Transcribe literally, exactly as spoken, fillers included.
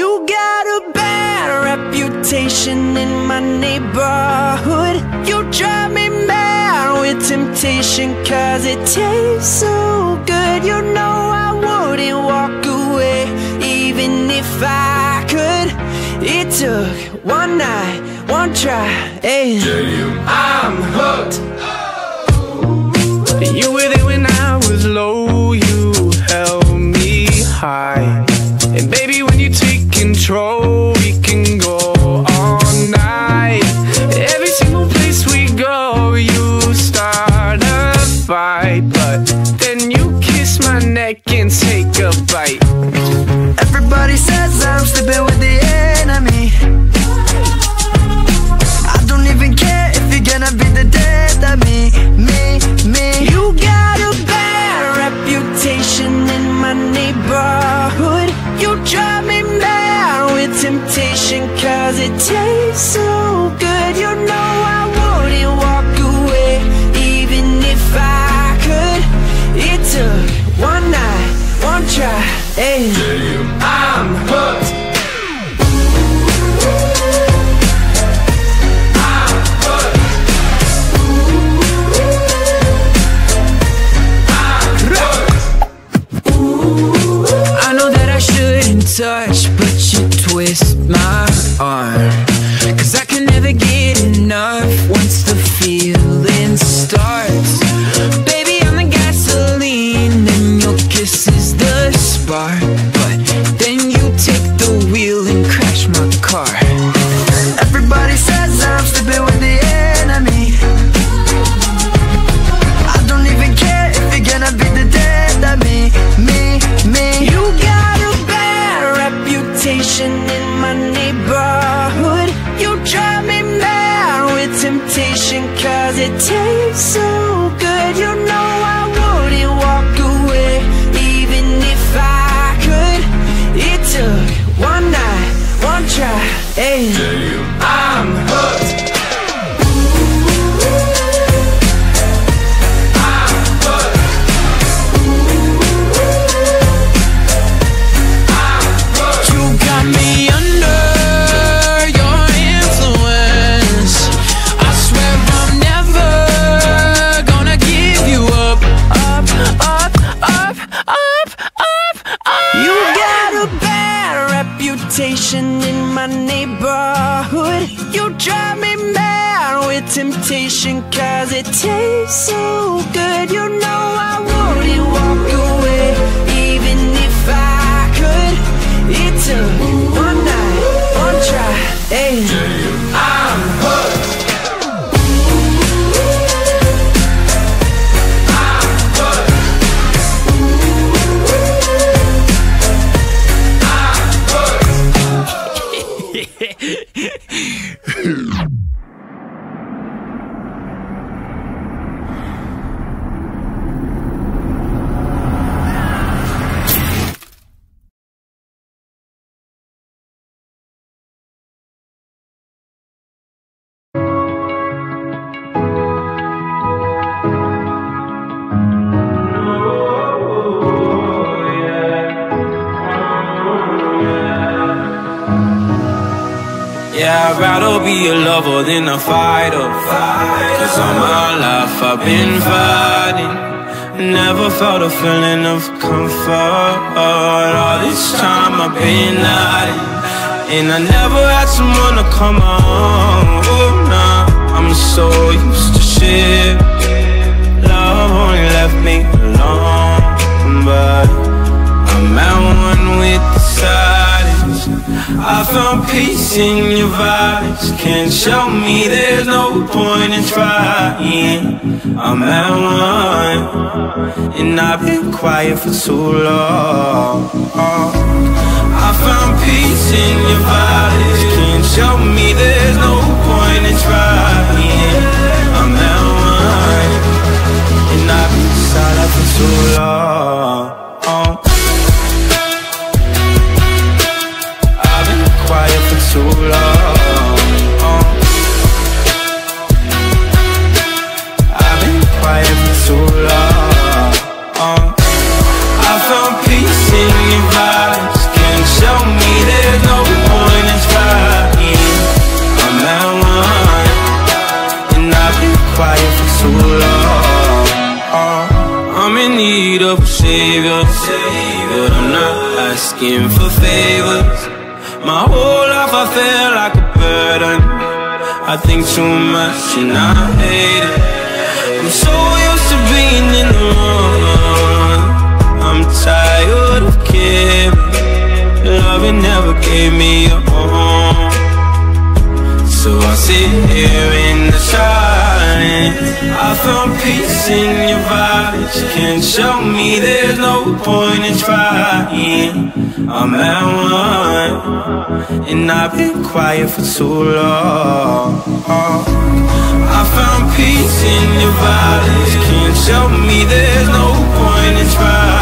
You got a bad reputation in my neighborhood. You drive me mad with temptation, cause it tastes so good. You know I wouldn't walk away even if I could. It took one night, one try, and I'm hooked. You were there when I was low, you held me high. And baby, when you take control, we can go all night. Every single place we go, you start a fight, but then you kiss my neck and take a bite. Everybody says I'm sleeping with the enemy. I don't even care if you're gonna be the death of me, me, me. You got a bad reputation in my neighborhood. You drive me mad with temptation, cause it tastes so good. You know I wouldn't walk away even if I could. It took one night, one try, and I'm hooked. Touch, but you twist my arm, cause I can never get enough once the feeling starts. Baby, I'm the gasoline and your kiss is the spark, but then you take the wheel and crash my car. Everybody says I'm sleeping with the enemy. I don't even care if you're gonna be the death of me, me, me. You got a reputation in my neighborhood. You drive me mad with temptation, cause it tastes so good. You know I wouldn't walk away even if I could. It took one night, one try, and I'm hooked. In my neighborhood, you drive me mad with temptation, cause it tastes so good. You know I wouldn't walk away even if I could. It took one night, one try, and I'm hooked. Yeah, I'd rather be a lover than a fighter, cause all my life I've been fighting. Never felt a feeling of comfort. All this time I've been hiding, and I never had someone to come on. Oh, nah, I'm so used to shit. Love only left me alone, but I'm at one with the silence. I found peace in your vibes. Can't show me there's no point in trying. I'm at one, and I've been quiet for too long. I found peace in your vibes. Can't show me there's no point in trying. I'm at one, and I've been silent for too long. Quiet for too long. I've been quiet for too long. I found peace in your vibes. Can't show me there's no whole life I feel like a burden. I think too much and I hate it. I'm so used to being in the wrong. I'm tired of caring. Loving never gave me a home. So I sit here in the silence. I found peace in your vibes. Can't show me there's no point in trying. I'm at one, and I've been quiet for too long. I found peace in your vibes. Can't show me there's no point in trying.